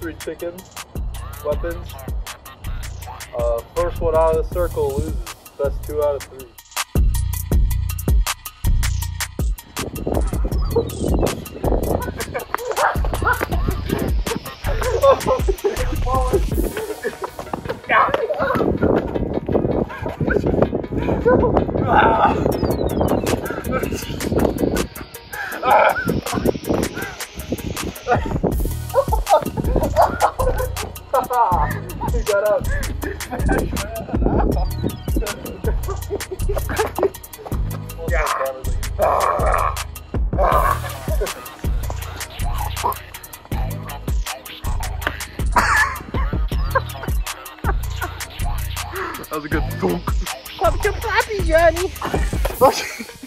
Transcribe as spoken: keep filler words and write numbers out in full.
three chickens, weapons. Uh, first one out of the circle loses. Best two out of three. You got up. That was a good thunk. Clap your clappy, Johnny.